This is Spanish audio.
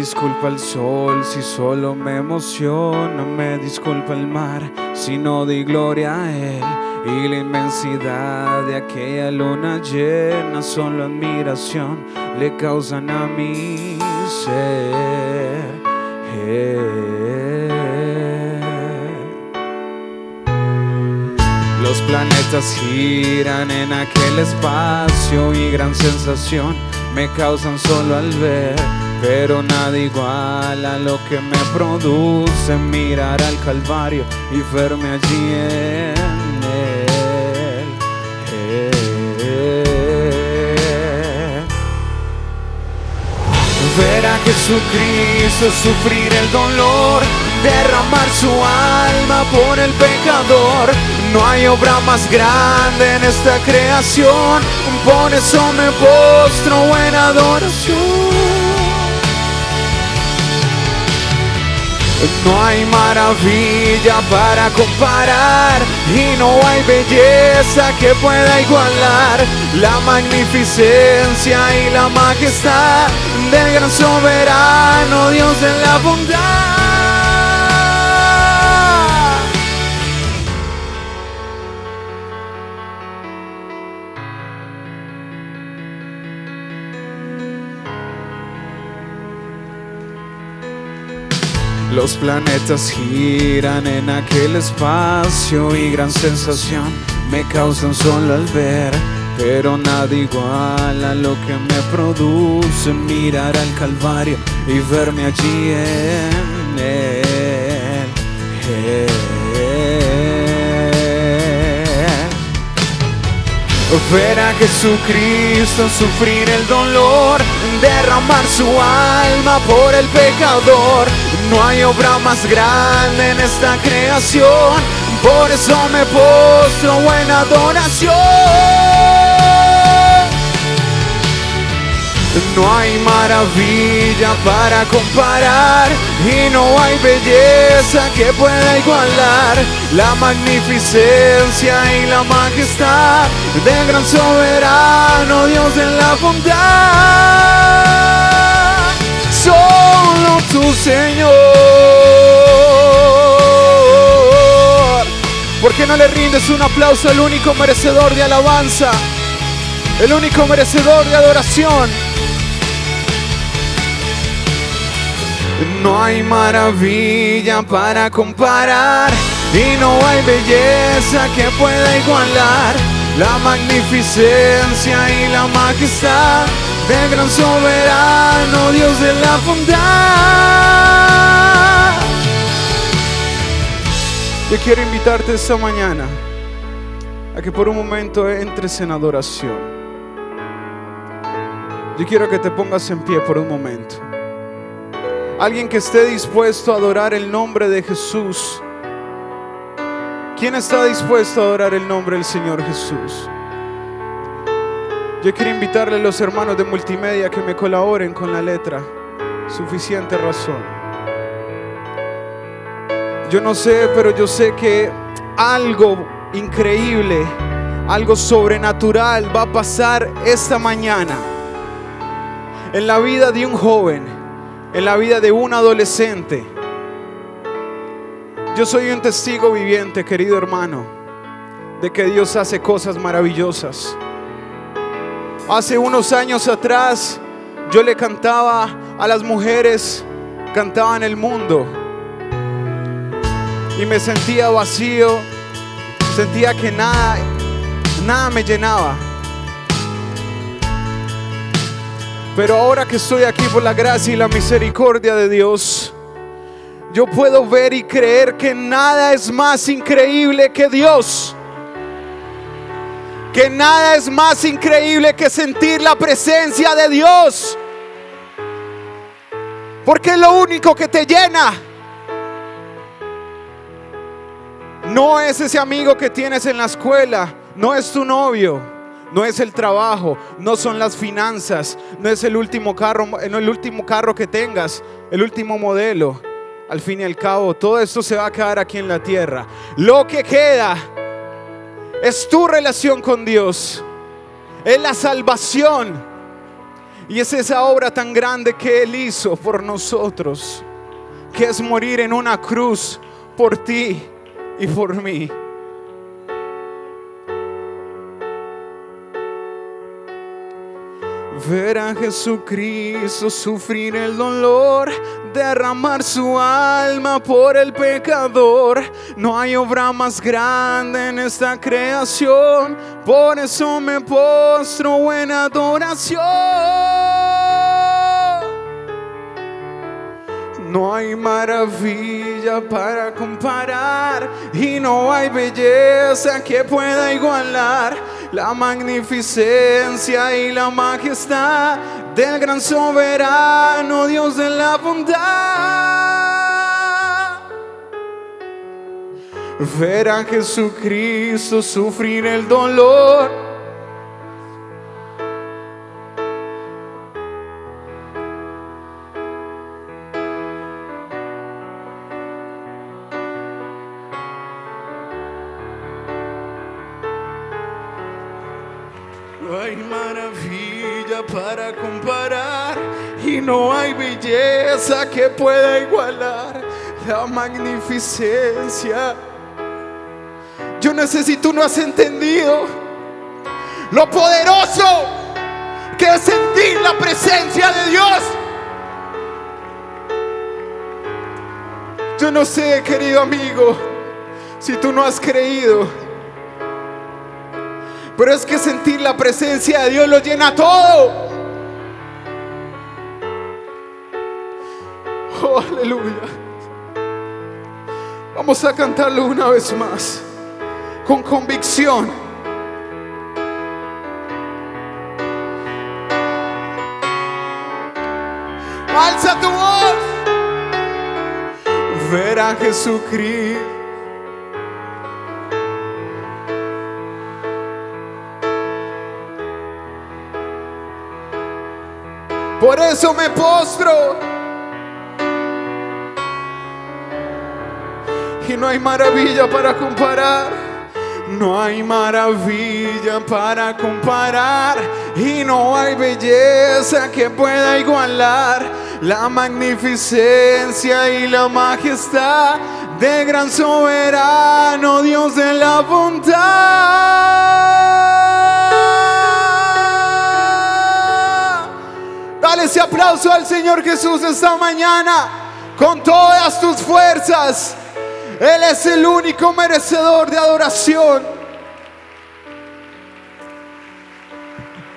disculpa el sol si solo me emociona, me disculpa el mar si no di gloria a él, y la inmensidad de aquella luna llena solo admiración le causan a mi ser. Los planetas giran en aquel espacio y gran sensación me causan solo al ver, pero nada igual a lo que me produce mirar al Calvario y verme allí en él. Ver a Jesucristo sufrir el dolor, derramar su alma por el pecador. No hay obra más grande en esta creación, por eso me postro en adoración. No hay maravilla para comparar y no hay belleza que pueda igualar la magnificencia y la majestad del gran soberano Dios de la bondad. Los planetas giran en aquel espacio y gran sensación me causan solo al ver, pero nada igual a lo que me produce mirar al Calvario y verme allí en él. Ver a Jesucristo sufrir el dolor, derramar su alma por el pecador. No hay obra más grande en esta creación, por eso me postro en adoración. No hay maravilla para comparar y no hay belleza que pueda igualar la magnificencia y la majestad del gran soberano Dios de la bondad. Solo tú, Señor. ¿Por qué no le rindes un aplauso al único merecedor de alabanza, el único merecedor de adoración? No hay maravilla para comparar y no hay belleza que pueda igualar la magnificencia y la majestad del gran soberano Dios de la bondad. Yo quiero invitarte esta mañana a que por un momento entres en adoración. Yo quiero que te pongas en pie por un momento. Alguien que esté dispuesto a adorar el nombre de Jesús. ¿Quién está dispuesto a adorar el nombre del Señor Jesús? Yo quiero invitarle a los hermanos de multimedia que me colaboren con la letra. Suficiente razón. Yo no sé, pero yo sé que algo increíble, algo sobrenatural va a pasar esta mañana en la vida de un joven, en la vida de un adolescente. Yo soy un testigo viviente, querido hermano, de que Dios hace cosas maravillosas. Hace unos años atrás yo le cantaba a las mujeres, cantaba en el mundo, y me sentía vacío, sentía que nada me llenaba. Pero ahora que estoy aquí por la gracia y la misericordia de Dios, yo puedo ver y creer que nada es más increíble que Dios. Que nada es más increíble que sentir la presencia de Dios. Porque es lo único que te llena. No es ese amigo que tienes en la escuela, no es tu novio. No es el trabajo, no son las finanzas, no es el último carro, no el último carro que tengas, el último modelo. Al fin y al cabo, todo esto se va a quedar aquí en la tierra. Lo que queda es tu relación con Dios, es la salvación, Y es esa obra tan grande que Él hizo por nosotros, que es morir en una cruz por ti y por mí. Ver a Jesucristo sufrir el dolor, derramar su alma por el pecador. No hay obra más grande en esta creación, por eso me postro en adoración. No hay maravilla para comparar y no hay belleza que pueda igualar la magnificencia y la majestad del gran soberano Dios de la bondad. Ver a Jesucristo sufrir el dolor, no hay maravilla para comparar y no hay belleza que pueda igualar la magnificencia. Yo no sé si tú no has entendido lo poderoso que es sentir la presencia de Dios. Yo no sé, querido amigo, si tú no has creído, pero es que sentir la presencia de Dios lo llena todo. Oh, aleluya. Vamos a cantarlo una vez más, con convicción. Alza tu voz. Ver a Jesucristo. Por eso me postro. Y no hay maravilla para comparar. No hay maravilla para comparar. Y no hay belleza que pueda igualar la magnificencia y la majestad del gran soberano Dios de la bondad. Dale ese aplauso al Señor Jesús esta mañana con todas tus fuerzas. Él es el único merecedor de adoración.